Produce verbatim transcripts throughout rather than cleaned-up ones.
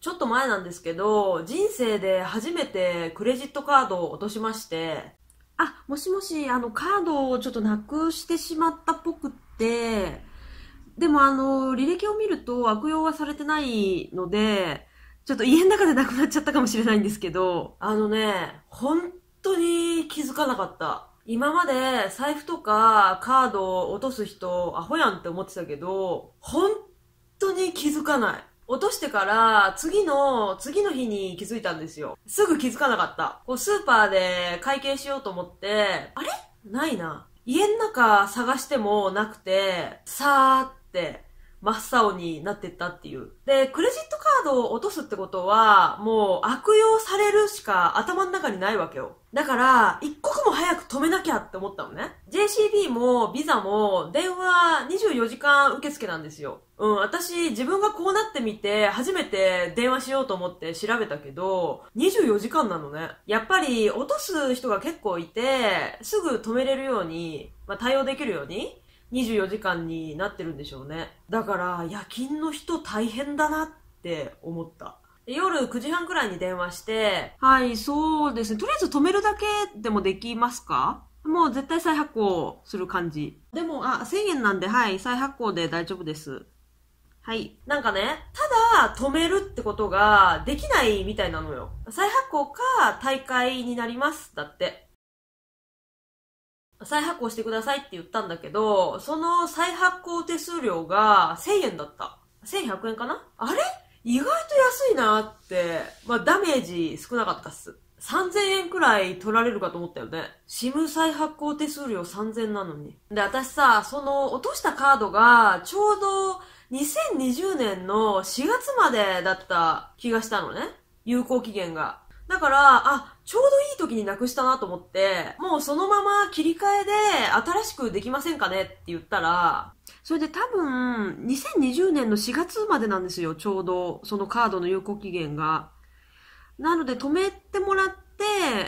ちょっと前なんですけど、人生で初めてクレジットカードを落としまして、あ、もしもし、あの、カードをちょっとなくしてしまったっぽくって、でもあの、履歴を見ると悪用はされてないので、ちょっと家の中でなくなっちゃったかもしれないんですけど、あのね、本当に気づかなかった。今まで財布とかカードを落とす人アホやんって思ってたけど、本当に気づかない。落としてから次の、次の日に気づいたんですよ。すぐ気づかなかった。こうスーパーで会計しようと思って、あれないな。家の中探してもなくて、さーって真っ青になってったっていう。で、クレジットカードを落とすってことは、もう悪用されるしか頭の中にないわけよ。だから、一刻も早く止めなきゃって思ったのね。ジェーシービー もビザも電話にじゅうよじかん受付なんですよ。うん、私自分がこうなってみて初めて電話しようと思って調べたけど、にじゅうよじかんなのね。やっぱり落とす人が結構いて、すぐ止めれるように、まあ、対応できるように、にじゅうよじかんになってるんでしょうね。だから、夜勤の人大変だなって思った。夜くじはんくらいに電話して、はい、そうですね。とりあえず止めるだけでもできますか？もう絶対再発行する感じ。でも、あ、せんえんなんで、はい、再発行で大丈夫です。はい。なんかね、ただ止めるってことができないみたいなのよ。再発行か退会になります。だって。再発行してくださいって言ったんだけど、その再発行手数料がせんえんだった。せんひゃくえんかな？あれ？意外と安いなって、まあダメージ少なかったっす。さんぜんえんくらい取られるかと思ったよね。SIM 再発行手数料さんぜんえんなのに。で、私さ、その落としたカードがちょうどにせんにじゅうねんのしがつまでだった気がしたのね。有効期限が。だから、あ、ちょうどいい時になくしたなと思って、もうそのまま切り替えで新しくできませんかねって言ったら、それで多分、にせんにじゅうねんのしがつまでなんですよ、ちょうど、そのカードの有効期限が。なので止めてもらって、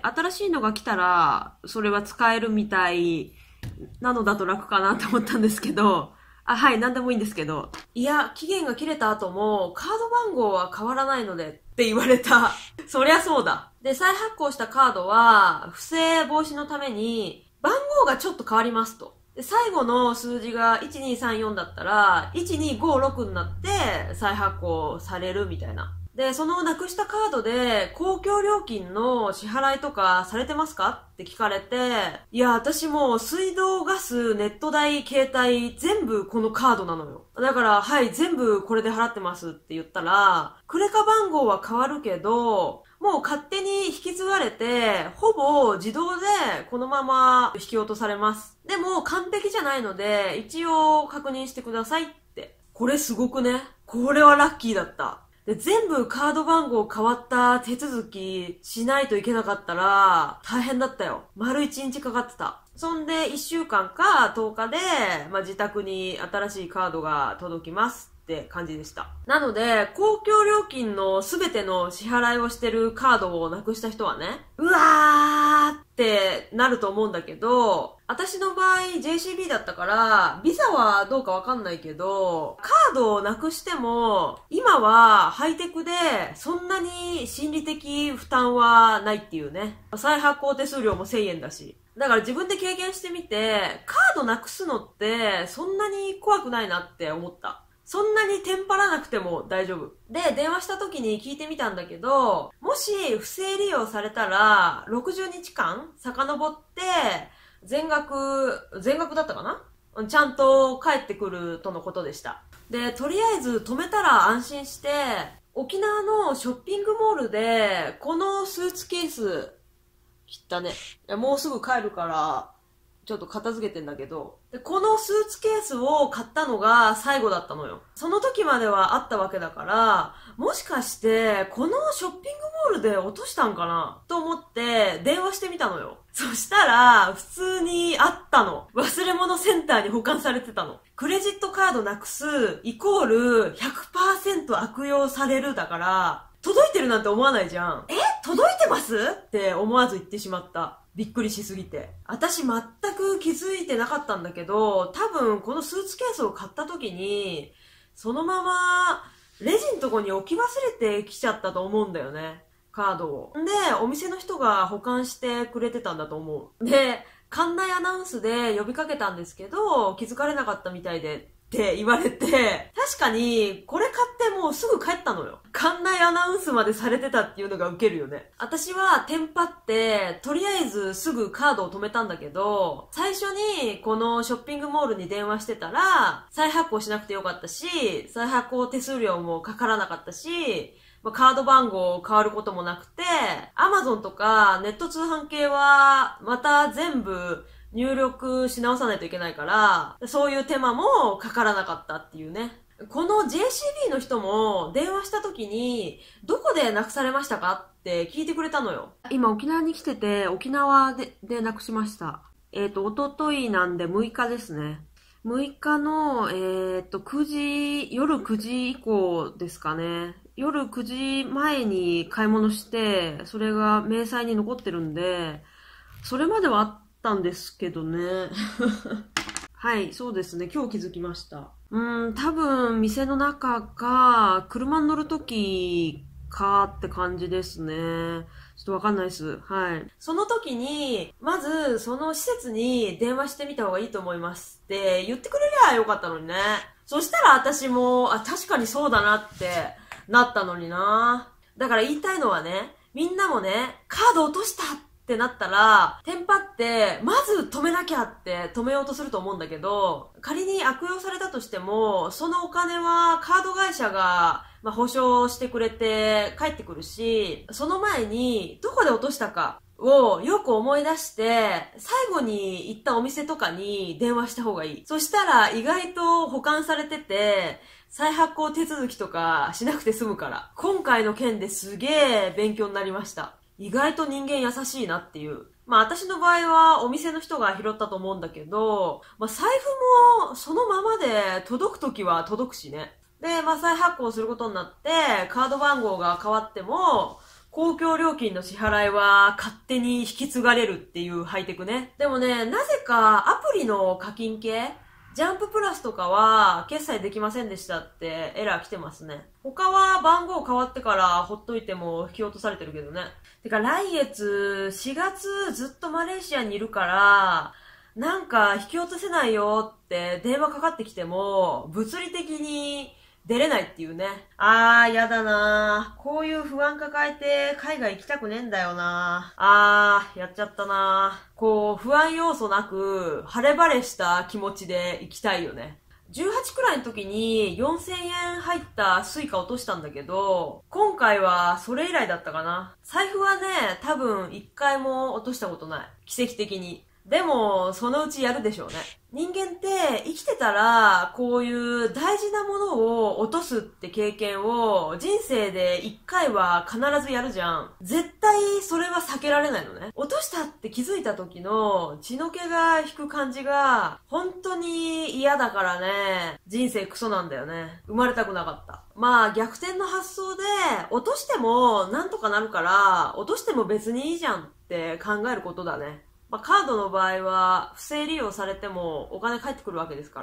新しいのが来たら、それは使えるみたいなのだと楽かなと思ったんですけど、あ、はい、なんでもいいんですけど。いや、期限が切れた後も、カード番号は変わらないのでって言われた。そりゃそうだ。で、再発行したカードは、不正防止のために、番号がちょっと変わりますと。で、最後の数字がいちにさんよんだったら、いちにごろくになって再発行されるみたいな。で、そのなくしたカードで公共料金の支払いとかされてますかって聞かれて、いや、私もう水道、ガス、ネット代、携帯、全部このカードなのよ。だから、はい、全部これで払ってますって言ったら、クレカ番号は変わるけど、もう勝手に引き継がれて、ほぼ自動でこのまま引き落とされます。でも完璧じゃないので、一応確認してくださいって。これすごくね。これはラッキーだった。で、全部カード番号変わった手続きしないといけなかったら大変だったよ。丸一日かかってた。そんでいっしゅうかんかとおかで、まあ、自宅に新しいカードが届きますって感じでした。なので、公共料金のすべての支払いをしてるカードをなくした人はね、うわーってなると思うんだけど、私の場合 ジェーシービー だったから、ビザはどうかわかんないけど、カードをなくしても、今はハイテクでそんなに心理的負担はないっていうね。再発行手数料もせんえんだし。だから自分で経験してみて、カードなくすのってそんなに怖くないなって思った。そんなにテンパらなくても大丈夫。で、電話した時に聞いてみたんだけど、もし不正利用されたら、ろくじゅうにちかん遡って、全額、全額だったかな？ちゃんと帰ってくるとのことでした。で、とりあえず止めたら安心して、沖縄のショッピングモールで、このスーツケース、切ったね。もうすぐ帰るから、ちょっと片付けてんだけど、で、このスーツケースを買ったのが最後だったのよ。その時まではあったわけだから、もしかして、このショッピングモールで落としたんかなと思って電話してみたのよ。そしたら、普通にあったの。忘れ物センターに保管されてたの。クレジットカードなくす、イコール ひゃくパーセント 悪用されるだから、届いてるなんて思わないじゃん。え？届いてますって思わず言ってしまった。びっくりしすぎて。私全く気づいてなかったんだけど、多分このスーツケースを買った時に、そのままレジのとこに置き忘れてきちゃったと思うんだよね。カードを。で、お店の人が保管してくれてたんだと思う。で、館内アナウンスで呼びかけたんですけど、気づかれなかったみたいでって言われて、確かに、これ買ってもうすぐ帰ったのよ。館内アナウンスまでされてたっていうのがウケるよね。私はテンパって、とりあえずすぐカードを止めたんだけど、最初にこのショッピングモールに電話してたら、再発行しなくてよかったし、再発行手数料もかからなかったし、カード番号変わることもなくて、アマゾンとかネット通販系はまた全部入力し直さないといけないから、そういう手間もかからなかったっていうね。この ジェーシービー の人も電話した時に、どこでなくされましたかって聞いてくれたのよ。今沖縄に来てて、沖縄で、でなくしました。えっと、おとといなんでむいかですね。むいかの、えっと、くじ、夜くじ以降ですかね。夜くじまえに買い物して、それが明細に残ってるんで、それまではあったんですけどね。はい、そうですね。今日気づきました。うーん、多分店の中か、車に乗るときかって感じですね。ちょっとわかんないです。はい。その時に、まず、その施設に電話してみた方がいいと思いますって言ってくれりゃよかったのにね。そしたら私も、あ、確かにそうだなってなったのにな。だから言いたいのはね、みんなもね、カード落としたってなったら、テンパって、まず止めなきゃって止めようとすると思うんだけど、仮に悪用されたとしても、そのお金はカード会社が、まあ、保証してくれて帰ってくるし、その前にどこで落としたかをよく思い出して、最後に行ったお店とかに電話した方がいい。そしたら意外と保管されてて、再発行手続きとかしなくて済むから。今回の件ですげえ勉強になりました。意外と人間優しいなっていう。まあ私の場合はお店の人が拾ったと思うんだけど、まあ財布もそのままで届くときは届くしね。で、まあ再発行することになって、カード番号が変わっても、公共料金の支払いは勝手に引き継がれるっていうハイテクね。でもね、なぜかアプリの課金系ジャンププラスとかは決済できませんでしたってエラー来てますね。他は番号変わってからほっといても引き落とされてるけどね。てか来月しがつずっとマレーシアにいるから、なんか引き落とせないよって電話かかってきても物理的に出れないっていうね。あー、やだなー。こういう不安抱えて海外行きたくねえんだよなー。あー、やっちゃったなー。こう、不安要素なく、晴れ晴れした気持ちで行きたいよね。じゅうはちくらいの時によんせんえん入ったスイカ落としたんだけど、今回はそれ以来だったかな。財布はね、多分一回も落としたことない。奇跡的に。でも、そのうちやるでしょうね。人間って生きてたら、こういう大事なものを落とすって経験を人生で一回は必ずやるじゃん。絶対それは避けられないのね。落としたって気づいた時の血の気が引く感じが本当に嫌だからね。人生クソなんだよね。生まれたくなかった。まあ逆転の発想で落としてもなんとかなるから落としても別にいいじゃんって考えることだね。まあ、カードの場合は不正利用されてもお金返ってくるわけですから。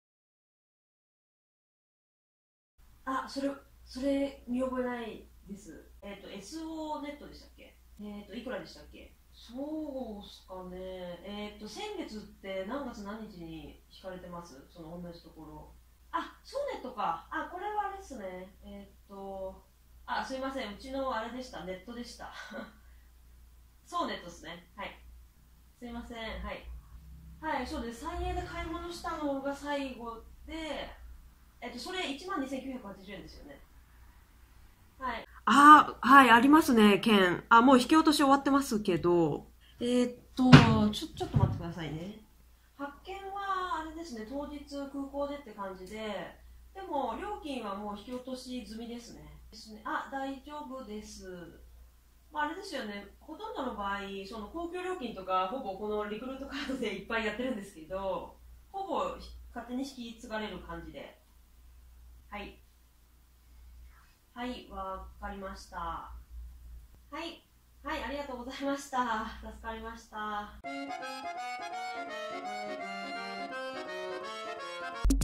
あ、それ、それ見覚えないです。えっと、エスオー ネットでしたっけ？えっと、いくらでしたっけ？そうっすかね。えっと、先月って何月何日に引かれてます？その同じところ。あ、そうネットか。あ、これはあれですね。えっと、あ、すいません。うちのあれでした。ネットでした。そうネットですね。はい。すいません。はい。はい、そうです。三栄で買い物したのが最後で、えっと、それいちまんにせんきゅうひゃくはちじゅうえんですよね。はい。ああ、はい、ありますね、券。あ、もう引き落とし終わってますけど。えーっと、ちょ、ちょっと待ってくださいね。発券は、あれですね、当日空港でって感じで、でも、料金はもう引き落とし済みですね。ですね。あ、大丈夫です。まあ、あれですよね、ほとんどの場合、その公共料金とか、ほぼこのリクルートカードでいっぱいやってるんですけど、ほぼ勝手に引き継がれる感じで。はい。はい、わかりました。はい。はい、ありがとうございました。助かりました。